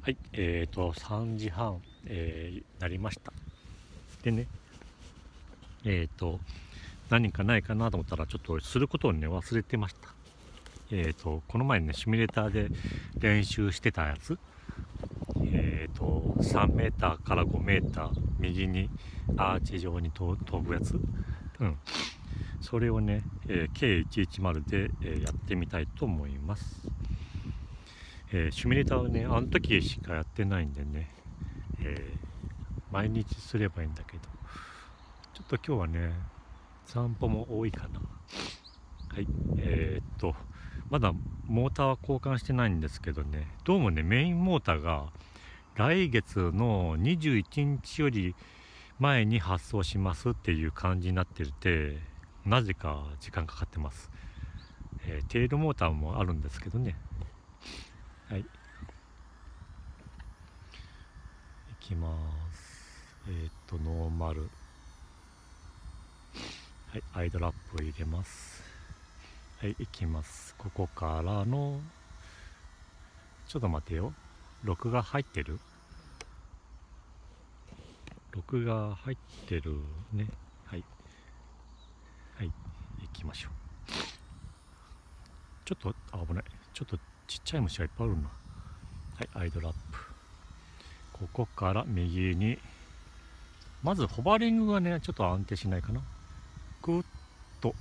はい、3時半、なりました。でね、何かないかなと思ったら、ちょっとすることをね、忘れてました。この前ね、シミュレーターで練習してたやつ、3メーターから5メーター、右にアーチ状に飛ぶやつ、それをね、K110 で、やってみたいと思います。シミュレーターはね、あの時しかやってないんでね、毎日すればいいんだけど、ちょっと今日はね、散歩も多いかな。はい、まだモーターは交換してないんですけどね、どうもね、メインモーターが来月の21日より前に発送しますっていう感じになってて、なぜか時間かかってます。テールモーターもあるんですけどね。はい、行きます。ノーマル。はい、アイドラップを入れます。はい、行きます。ここからの、ちょっと待てよ。録画入ってる？録画入ってるね。はい。はい、行きましょう。ちょっと、危ない。ちょっとちっちゃい虫がいっぱいあるな。はい、アイドラップ。ここから右に、まずホバリングがね、ちょっと安定しないかな。ぐっと。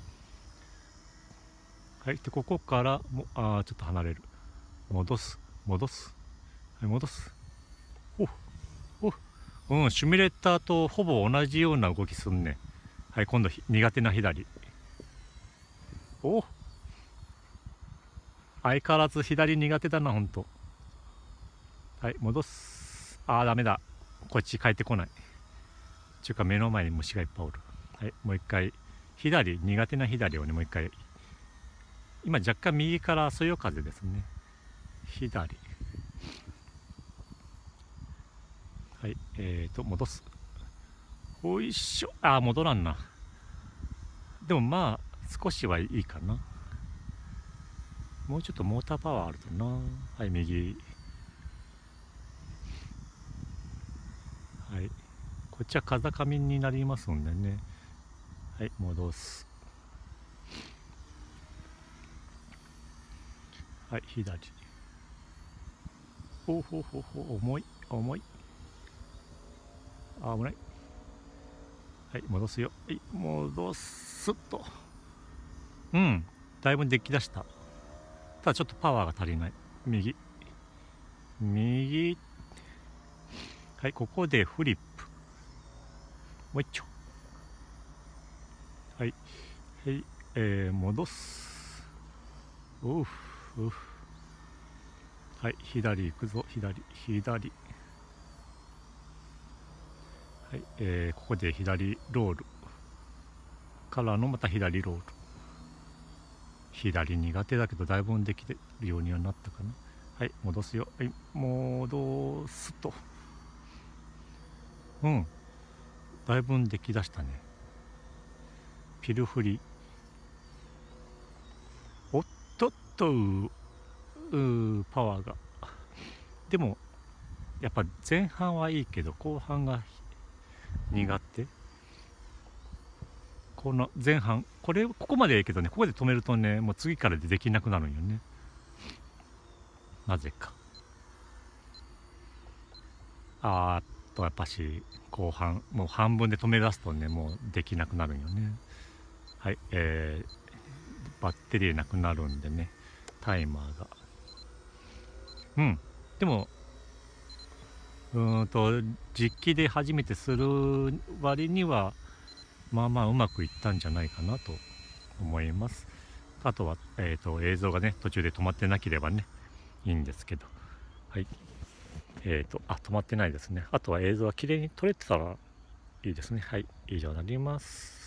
はい、で、ここからも、ちょっと離れる。戻す。戻す。はい、戻す。シミュレーターとほぼ同じような動きすんね。はい、今度苦手な左。相変わらず左苦手だな、ほんと。はい、戻す。ダメだ。こっち帰ってこない。ちゅうか、目の前に虫がいっぱいおる。はい、もう一回。左、苦手な左をね、もう一回。今、若干右からそよ風ですね。左。はい、戻す。おいしょ。戻らんな。でもまあ、少しはいいかな。もうちょっとモーターパワーあるとな。はい、右。はい。こっちは風上になりますんでね。はい、戻す。はい、左。重い、重い。危ない。はい、戻すよ。はい、戻すっと。だいぶ出来だした。ただちょっとパワーが足りない。右。右。はい、ここでフリップ。もう一丁。はい。はい、戻す。はい、左行くぞ。左。はい、ここで左ロール。からのまた左ロール。左苦手だけどだいぶできてるようにはなったかな。はい、戻すよ。はい、戻すと。だいぶできだしたね。ピルフリ。おっとっとパワーが。でも、やっぱ前半はいいけど、後半が苦手。この前半、ここまでいいけどね、ここで止めるとね、もう次からできなくなるんよね。なぜか。やっぱし、後半、もう半分で止め出すとね、もうできなくなるんよね。はい、バッテリーなくなるんでね、タイマーが。でも、実機で初めてする割には、まあまあうまくいったんじゃないかなと思います。あとは、映像がね、途中で止まってなければね、いいんですけど。はい。止まってないですね。あとは映像が綺麗に撮れてたらいいですね。はい。以上になります。